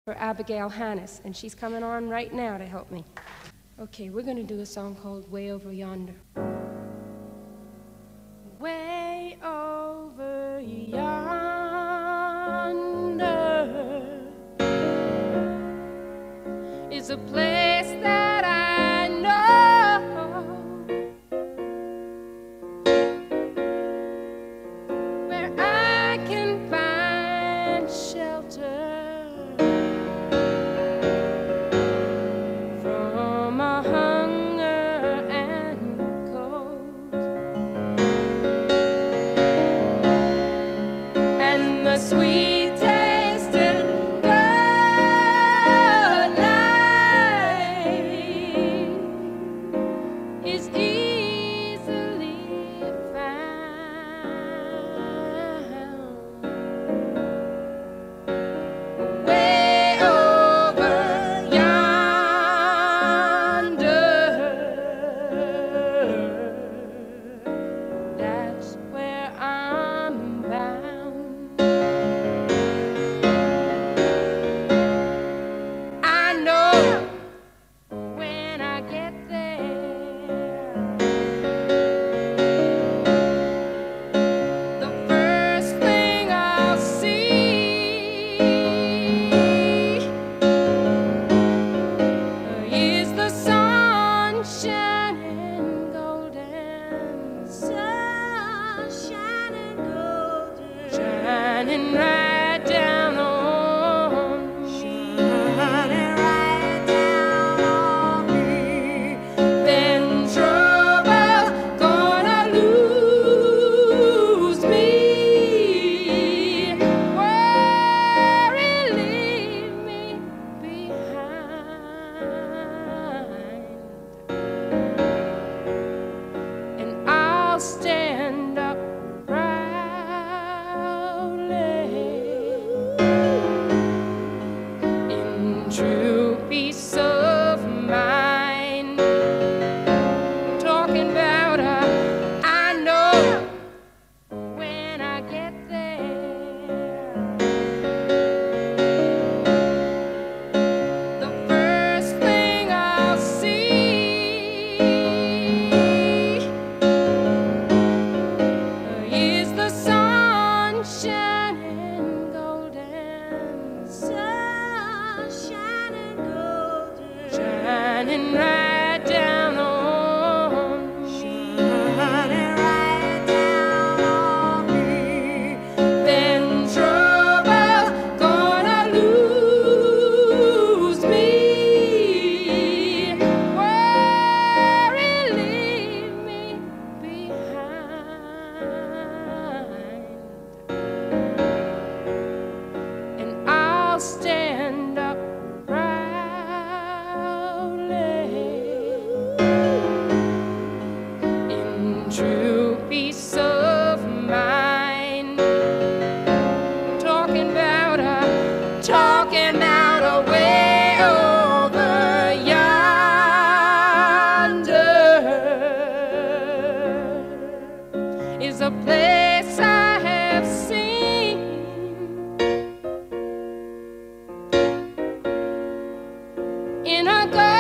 for Abigail Hannes, and she's coming on right now to help me. Okay, we're gonna do a song called Way Over Yonder. Way over yonder is a place that I know, where I can find shelter from a hunger and cold, and the sweet tasted good life is easily found. Way over yonder, that's where I'm bound. I know when I get there, the first thing I'll see is the sun shining golden, sun shining golden, shining right down on me, shining right down on me. Then trouble gonna lose me, worry leave me behind, and I'll stand up proudly in true peace of mind. Talking about I know when I get there, the first thing I'll see is the sun shining golden, sun shining golden, shining right down on me, shining right down on me. Then trouble gonna lose me, worry leave me behind, and I'll stand up proudly in true peace of mind. Talking about a way over yonder is a place I have seen in a garden